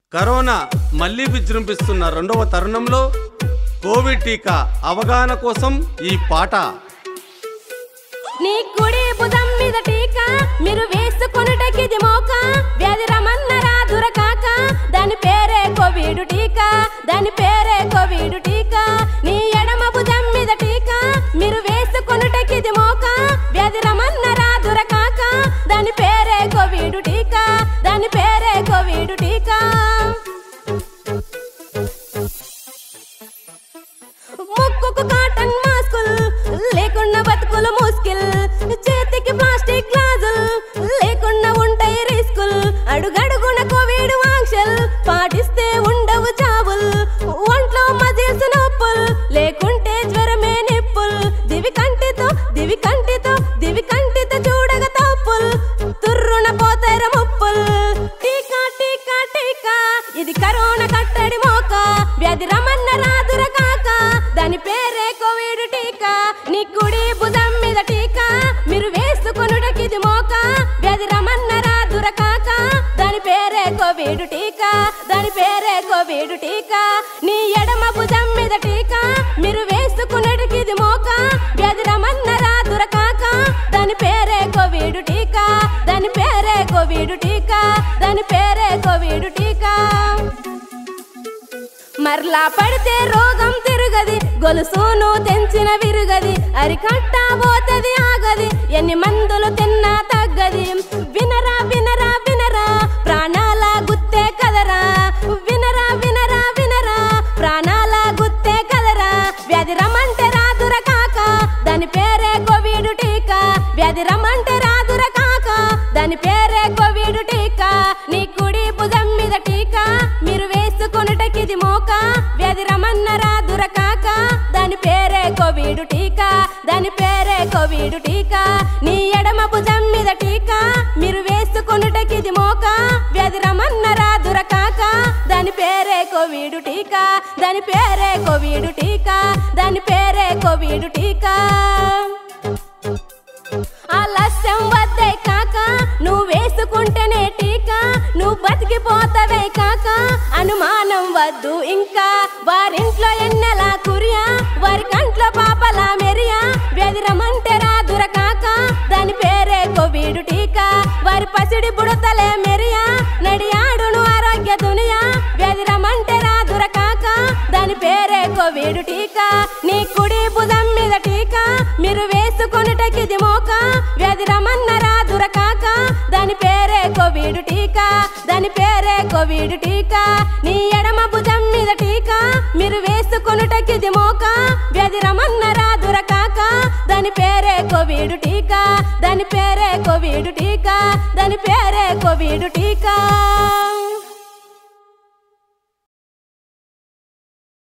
Corona మళ్లీ విజృంభిస్తున్న రెండవ తరుణంలో కోవిడ్ టీకా అవగాహన కోసం ఈ పాట. నీ కుడి భుజం మీద టీకా మీరు వేసుకొనుటకిది మోక, వ్యాధి రమన్నరా దురకాక, దాని పేరే కోవిడ్ టీకా, దాని పేరే కోవిడ్ టీకా. నీ ఎడమ భుజం మీద టీకా మీరు వేసుకొనుటకిది మోక, వ్యాధి రమన్నరా దురకాక, దాని పేరే కోవిడ్ టీకా, దాని పేరే కోవిడ్ టీకా. ముక్కుకు కాటన్ మాస్కులు లేకుండా బతుకులు ముస్కిల్, చేతికి ప్లాస్టిక్ గ్లాసులు లేకుండా ఉంటాయి రిస్కులు, అడుగడుగున కోవిడ్ ఆంక్షలు పాటిస్తే ఉండవు జాబులు, ఒంట్లో మజిల్స్ నొప్పులు లేకుంటే జ్వరమే నిప్పులు, దివి కంటితో చూడగ తప్పులు, తుర్రున పోతార ముప్పులు. టీకా టీకా టీకా ఇది కరోనా కట్టడి మోక, వ్యాధి రమన్న రాదుర కాక, దాని పేరే కోవిడ్ టీకా. నీ కుడి భుజం మీద టీకా మీరు వేసుకొనుటకిది మోక, వ్యాధి రమన్న రాదుర కాక, దాని పేరే కోవిడ్ టీకా, దాని పేరే కోవిడ్ టీకా. నీ ఎడమ భుజం మీద టీకా మీరు వేసుకొనుటకిది మోక, వ్యాధి రమన్న రాదుర కాక, దాని పేరే కోవిడ్ టీకా, దాని పేరే కోవిడ్ టీకా, దాని పేరే కోవిడ్ టీకా. మరలా పడితే రోగం తిరుగది, గొలుసును తెంచిన విరుగది, అరికట్ట పోతది ఆగది, ఎన్ని మందులు తిన్నా తగ్గది. వినరా వినరా వినరా ప్రాణాల గుత్తే కదరా, వినరా వినరా వినరా ప్రాణాల గుత్తే కదరా, వ్యాధి రమంటే రాదుర కాక, దాని పేరే కోవిడ్ టీకా, వ్యాధి రమంటే రాదుర కాక, దాని పేరే కోవిడ్ టీకా. నీ కుడి భుజం మీద టీకా మీరు వేసుకొనుటకిది మోక, వ్యాధి రమన్న రాదుర కాక, దాని పేరే కోవిడ్ టీకా, దాని పేరే కోవిడ్ టీకా. నీ ఎడమ భుజం మీద టీకా మీరు వేసుకొనుటకిది మోక, వ్యాధి రమన్న రాదుర కాక, దాని పేరే కోవిడ్ టీకా, దాని పేరే కోవిడ్ టీకా, దాని పేరే కోవిడ్ టీకా. ఆలస్యం వద్దే కాక నువ్వు వేసుకుంటేనే టీకా, నువ్వు బతికిపోతావే కాక, అనుమానం వద్దు ఇంకా, వారింట్లో ఎన్నెలా కురియా, వారి కంట్లో పాపలా మెరియా, వ్యాధి రమంటే రాదుర కాక, దాని పేరే కోవిడ్ టీకా. వారి పసిడి బుడతలే మెరియా, నడియాడును ఆరోగ్య దునియా, వ్యాధి రమంటే రాదుర కాక, దాని పేరే కోవిడ్ టీకా. నీ కుడి భుజం మీద టీకా మీరు వేసుకొనుటకిది మోక, వ్యాధి రమన్న రాదుర కాక, దాని పేరే కోవిడ్ టీకా, దాని పేరే కోవిడ్ టీకా. నీ ఎడమ భుజం మీద టీకా మీరు వేసుకొనుటకిది మోక, వ్యాధి రమన్న రాదుర కాక, దాని పేరే కోవిడ్ టీకా, దాని పేరే కోవిడ్ టీకా, దాని పేరే కోవిడ్ టీకా.